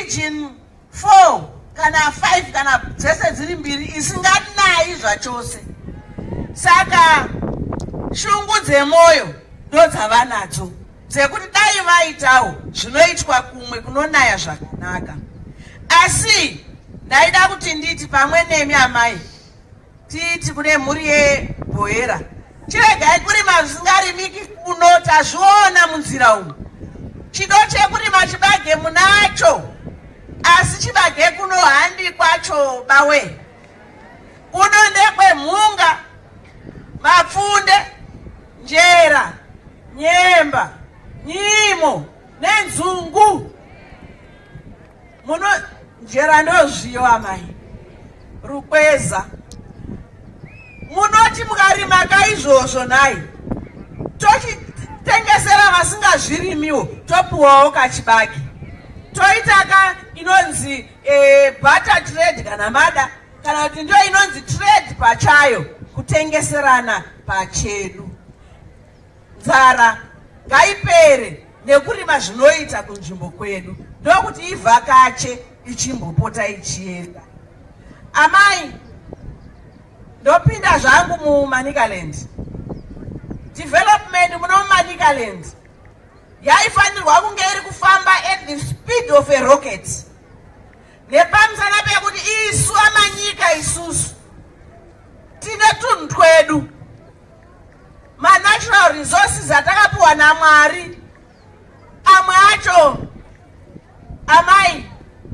region 4 kana 5 kana dzese dziri mbiri isinganayi zvachose. Saka shungu dzemwoyo ndodzavanadzo dzekuti dai vaitawo zvinoitwa kumwe kunonaya zvakanaka. Asi ndaida kuti nditi pamwe nemi amai titi kune mhuri yeBhoera chiregai kurima zvisingarimiki kuno, tazviona munzira umu. Chido chekurima chibage munacho, asi chibage kuno handi kwacho bawe. Kuno ndekwe mhunga, mapfunde, njera, nyemba, nyimo nenzungu. Muno njera ndozviyo amai, rukweza. Munoti mukarima kaizvozvo nai tochitengesera vasingazvirimiwo, topuwawo kachibage. Toita inonzi butter trade kana mada, kana kuti ndio inonzi trade pachayo, kutengeserana pachedu. Nzara ngaipere nekurima zvinoita kunzvimbo kwedu, ndokuti ivhakache ichimbopota ichienda. Amai, ndopinda zvangu muManicaland. Development muno Manicaland yaifanirwa kunge iri kufamba at the speed of a rocket. Nepamusana pekuti isu amanyika isusu tine tunhu twedu, natural resources atakapuwa naMwari. Amwe acho amai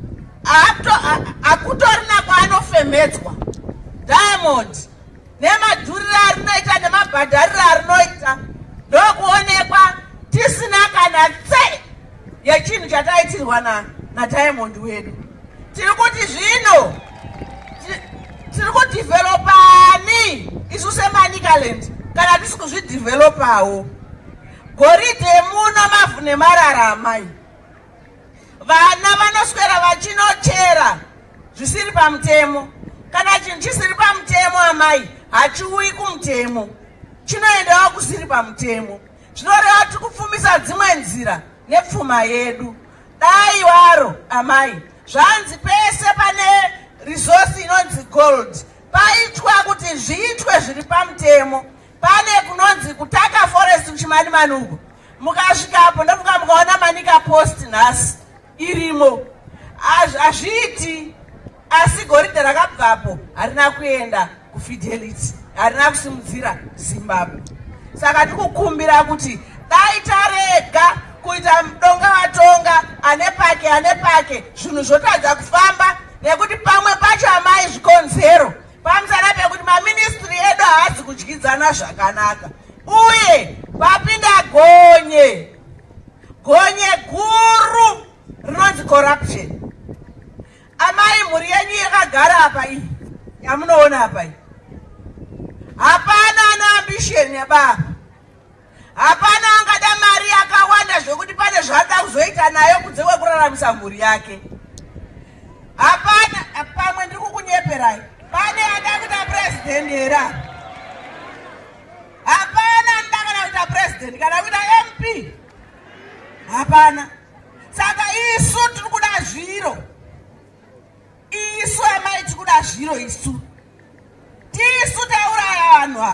akutorina kwaanofemedzwa. Diamond nemadhuriro arinoita nemabhadhariro arinoita ndokuonekwa tisina kana tse yechinhu chataitirwa naDiamond wedu. Tiri kuti zvino tiri kudhivhelopani isu seManicaland kana tisi kuzvidhivhelopawo. Goridhe muno mavhu nemarara amai. Vana vanoswera vachinochera zvisiri pamutemo. Kana chinhu chisiri pamutemo amai hachiuyi kumutemo, chinoendawo kusiri pamutemo. Zvinoreva tiri kupfumisa dzimwe nzira nepfuma yedu. Dai waro amai, zvanzi pese pane resource inonzi gold paitwa kuti zviitwe zviri pamutemo. Pane kunonzi kutaka forest kuChimanimani uko, mukasvikapo ndofuka mukaona Manika Post nhasi irimo. Hazviiti. Asi goridhe rakabvapo harina kuenda kuFidelity, harina kusimudzira Zimbabwe. Saka tikukumbira kuti dai tarega kuita mudonga vatonga ane pake zvinhu zvotadza kufamba, nekuti pamwe pacho amai zvikonzero pamusana pekuti maministry edu haadzi kudyidzana zvakanaka. Uye papinda gonye guru rinonzi corruption. Amai, mhuri yenyu yakagara apa iyi yamunoona apa iyi, hapana ana ambition yababa, hapana angada mari yakawanda zvokuti pane zvada kuzoita nayo kunze kwekuraramisa mhuri yake. Hapana, pamwe ndiri kukunyeperai, pane ada kuita president era, hapana nda kana kuita president kana kuita MP, hapana. Saka isu tiri kuda zviro, isu amai tiri kuda zviro, isu tisu tauraya vanhu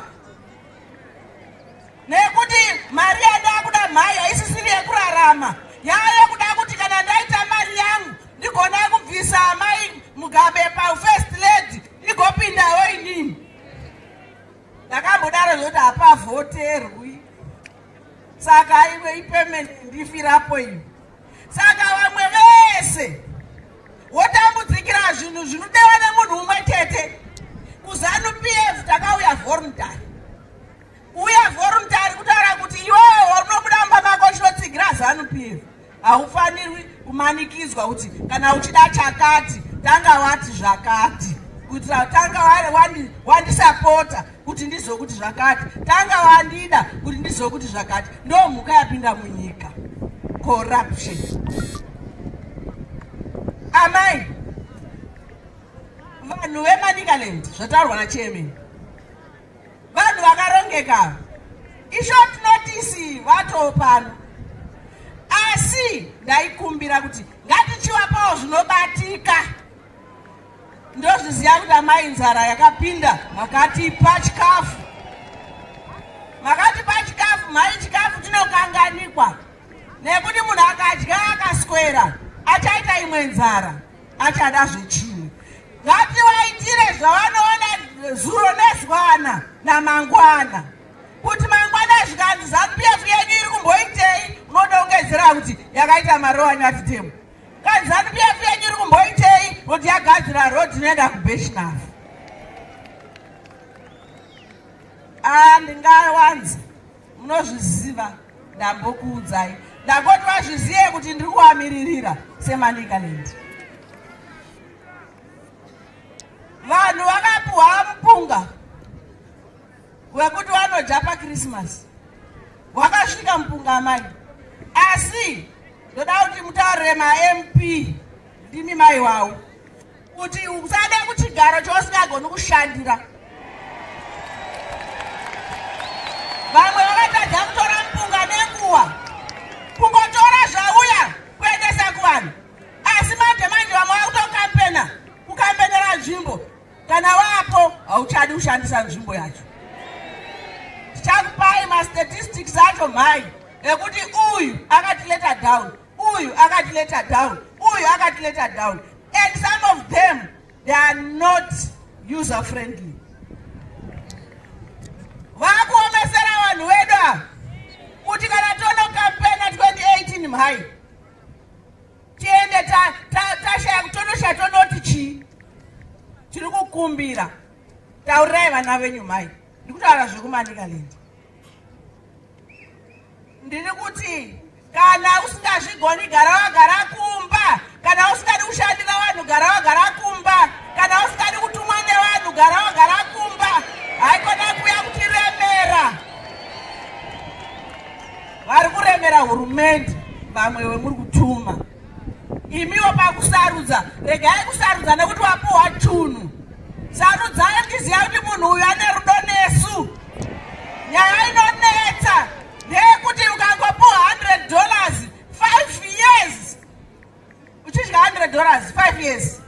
nekuti mari yada kuda mhai haisisiri yekurarama, yaya kuda kuti kana ndaita mari yangu ndigona kubvisa amai Mugabe paFirst Lady ndigopindawo inini. Ndakambodaro zvokuti hapavhoterwi, saka iwe ipayment ndifirapo iyo. Saka vamwe vese wotambudzikira zvinhu zvinodewa nemunhu umwe chete. KuZANU-PF takauya voluntary, uya voluntary kutaura kuti iwewe unobuda mumba mako chinotsigira ZANU-PF haufanirwi kumanikidzwa kuti kana uchida chakati tanga wati zvakati, kuitira tanga wandisapota kuti ndizokuti zvakati, tanga wandida kuti ndizokuti zvakati. Ndo mhuka yapinda munyika, corruption. Amai, vanhu veManicaland zvataurwa naChairman, vanhu vakarongeka, ishort notice vato pano. Asi asi ndaikumbira kuti ngatichiwapawo zvinobatika. Ndozviziva kuti amai nzara yakapinda, makatipa chikafu. Makatipa chikafu, mai chikafu chinokanganikwa. Nekuti munhu akadya akaswera, achaita imwe nzara, achada zvechimwe. Ngativaitire zvavanoona zuro nezwana namangwana. Kuti mangwana zvikanzi ZANU-PF yenyu iri kumboitei, unodongedzera kuti yakaita marowa nyatitemu. Kanzi ZANU-PF yenyu iri kumboitei, kuti yagadzira road inoenda kuBheshinafu. Ndingawanzi munozviziva ndambokuudzai. Ndakoti vazvizive kuti ndiri kuamiririra seManicaland. Vanhu vakapuhwa mupunga wekuti vanodya paKrismasi. Wakasvika mupunga amai. Asi ndoda kuti mutaurire maMP ndimi mai wavo kuti usade kuchigaro chausingagoni kushandira. Vamwe vakatadza kutora mupunga nenguva, kungotora zvauya kuendesa kuvanhu. Asi manje vamwe vakutokampena, kukampenera nzvimbo. Kana wapo hauchadi kushandisa nzvimbo yacho. Tichakupai mastatistics acho mhai ekuti uyu akatileta down, uyu akatileta down, uyu akatileta down. And some of them, they are not user friendly. Vakuomesera vanhu vedu kuti kana tonokampena 2018 mhai tiende tashaya kutonosha tonoti chii. Tiri kukumbira taurirai vana venyu mhai. Ndikutaura zvekuManicaland. Ndiri kuti kana usingazvigoni gara wagara kumba, kana usingadi kushandira vanhu gara wagara kumba, kana usingadi kutumwa nevanhu gara wagara kumba. Haikona kuya kutiremera. Vari kuremera hurumende, vamwe vemuri kutuma. Imiwo pakusarudza, regai kusarudza nekuti wapuhwa chunhu. Sarudzai muchiziva kuti munhu uyu ane rudo nesu. Nyaya inonetsa ndeyekuti ukangopuhwa $100 5 years, uchidya $100 5 years,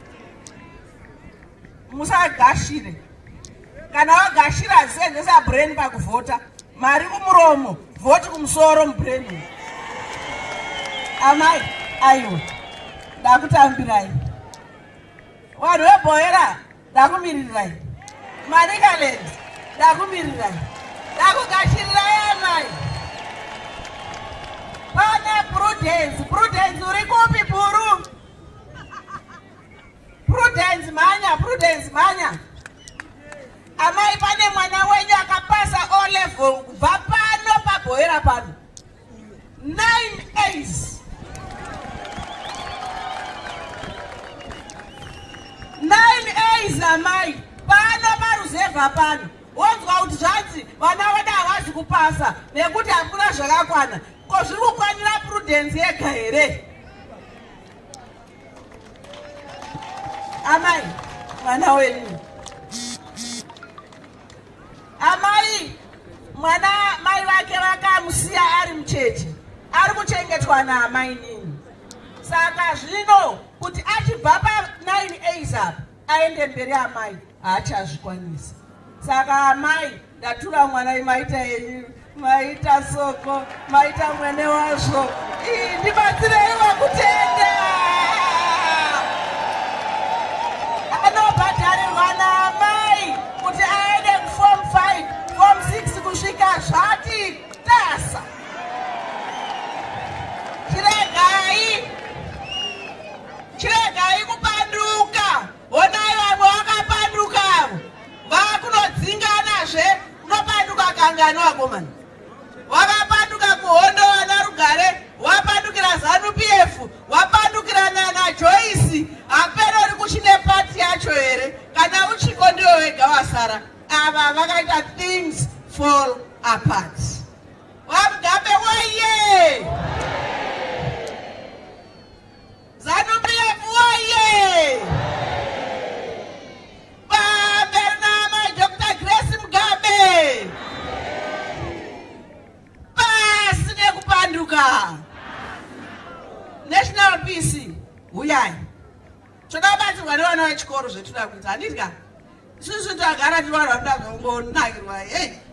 musagashire. Kana wagashira senzesa brain pakuvhota, mari kumuromo, vhoti kumusoro mubrain. Amai, aiwa, ndakutambirai. Vanhu veBhoera, ndakumirirai. Manicaland, ndakumirirai. Ndakugashirirai amai. Pane Prudence uri kupi bhuru? Prudence manya. Amai pane mwana wenyu akapasa O level kubva pano paBhoera pano. 9 A's. 9 A's amai. Pano paruzevha pano. Wonzwa kuti zvanzi vana vada havazi kupasa nekuti hakuna zvakakwana. Ko zviri kukwanira Prudence yega here? Amai, mwana wenyu. Amai, mwana mai vake vakamusiya ari mucheche. Ari kuchengetwa naamai nini. Saka zvino kuti achibva pa 9 A's apa aende mberi amai haachazvikwanisa. Saka amai, ndatura mwana imaita yenyu, maita soko, maita mwene wazvo. Ndibatsirei wakutenda. Anobhadharirwa naamai kuti aende kuform 5, form 6 kusvika zvati tasa. Chiregai kupanduka. Honai vamwe vakapandukawo. Vakunodzinganazve, unopanduka kangani wakomana. Wakapanduka kuhondo wana Rugare, wapandukira ZANU-PF, wapandukira nana Joyce, hapeno uri kuchine pati yacho here, kana uchiko ndiwe wega wasara. Ava vakaita things fall apart. Wamugabe woye! ZANU-PF woye! Bernama Dr. Grace Mugabe! Pasi nekupanduka! national peace uyai toda kubatsirwa nevana vechikoro zvetuda kuita handitya isusu tagara tiri vanhu vanoda zvongonakirwa hei